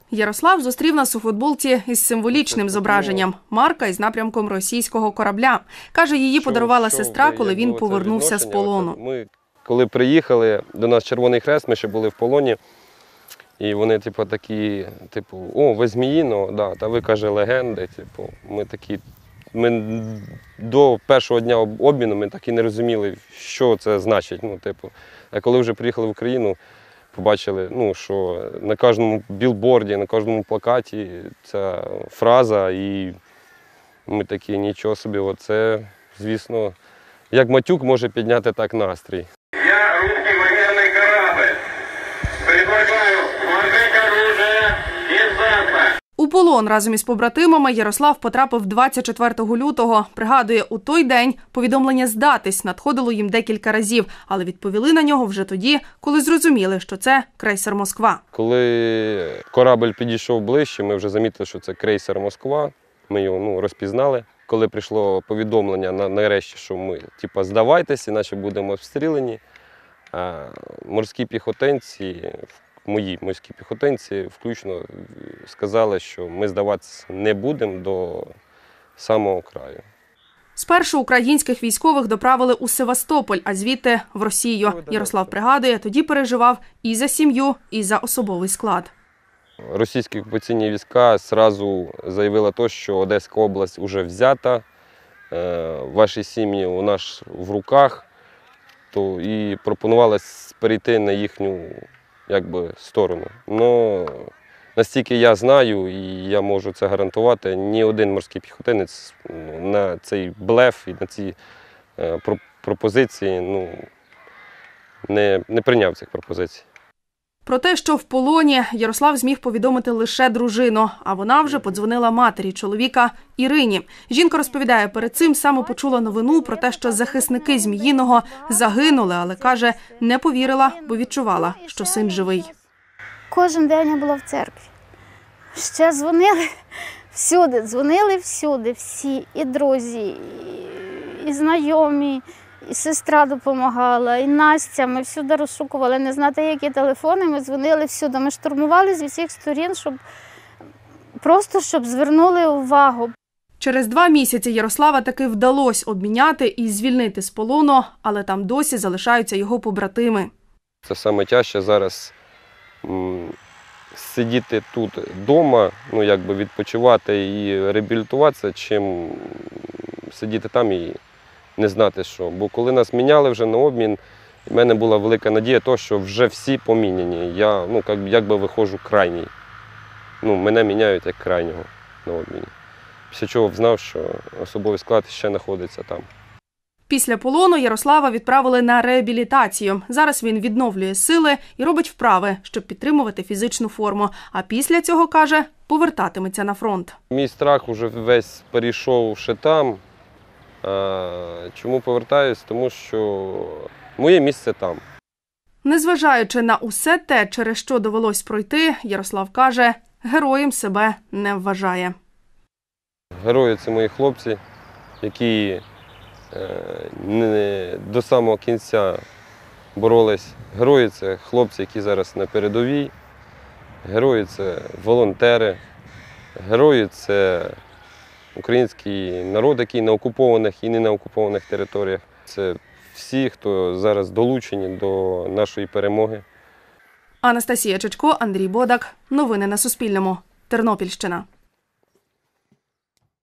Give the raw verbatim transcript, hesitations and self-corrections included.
Ярослав зустрів нас у футболці із символічним зображенням – марка із напрямком російського корабля. Каже, її подарувала сестра, коли він повернувся з полону. Ми, коли приїхали, до нас Червоний Хрест, ми ще були в полоні. І вони типу, такі, типу, о, ви Зміїного, да, та ви, каже, легенди. Типу, ми такі, ми до першого дня обміну ми так і не розуміли, що це значить. Ну, типу. А коли вже приїхали в Україну, побачили, ну, що на кожному білборді, на кожному плакаті ця фраза, і ми такі, нічого собі, оце, звісно, як матюк може підняти так настрій. Я русский военный корабль. Предлагаю сложить оружие и сдаться. У полон разом із побратимами Ярослав потрапив двадцять четвертого лютого. Пригадує, у той день повідомлення «здатись» надходило їм декілька разів, але відповіли на нього вже тоді, коли зрозуміли, що це крейсер «Москва». Коли корабль підійшов ближче, ми вже замітили, що це крейсер «Москва». Ми його ну, розпізнали. Коли прийшло повідомлення на, нарешті, що ми типу, здавайтеся, іначе будемо обстріляні, а морські піхотинці, мої морські піхотинці, включно сказали, що ми здаватися не будемо до самого краю. Спершу українських військових доправили у Севастополь, а звідти – в Росію. Ярослав пригадує, тоді переживав і за сім'ю, і за особовий склад. Російські окупаційні війська одразу заявили, те, що Одеська область вже взята, ваші сім'ї у нас в руках, то і пропонували перейти на їхню якби, сторону. Но настільки я знаю і я можу це гарантувати, ні один морський піхотинець на цей блеф і на ці пропозиції ну, не, не прийняв цих пропозицій. Про те, що в полоні, Ярослав зміг повідомити лише дружину, а вона вже подзвонила матері чоловіка Ірині. Жінка розповідає, перед цим саме почула новину про те, що захисники Зміїного загинули, але, каже, не повірила, бо відчувала, що син живий. Кожен день я була в церкві. Ще дзвонили всюди, дзвонили всюди, всі, і друзі, і знайомі. І сестра допомагала, і Настя. Ми всюди розшукували, не знати, які телефони, ми дзвонили всюди. Ми штурмували з усіх сторін, щоб просто щоб звернули увагу. Через два місяці Ярослава таки вдалося обміняти і звільнити з полону, але там досі залишаються його побратими. Це саме тяжче зараз м, сидіти тут вдома, ну, якби відпочивати і реабілітуватися, чим сидіти там і не знати що. Бо коли нас міняли вже на обмін, в мене була велика надія, того, що вже всі поміняні. Я ну, якби виходжу крайній. Ну, мене міняють як крайнього на обміні. Після чого знав, що особовий склад ще знаходиться там. Після полону Ярослава відправили на реабілітацію. Зараз він відновлює сили і робить вправи, щоб підтримувати фізичну форму. А після цього, каже, повертатиметься на фронт. Мій страх вже весь перейшов ще там. Чому повертаюсь? Тому що моє місце там. Незважаючи на усе те, через що довелось пройти, Ярослав каже, героєм себе не вважає. Герої – це мої хлопці, які не до самого кінця боролись. Герої – це хлопці, які зараз на передовій. Герої – це волонтери. Герої – це український народ, який на окупованих і не на окупованих територіях. Це всі, хто зараз долучені до нашої перемоги. Анастасія Чечко, Андрій Бодак. Новини на Суспільному. Тернопільщина.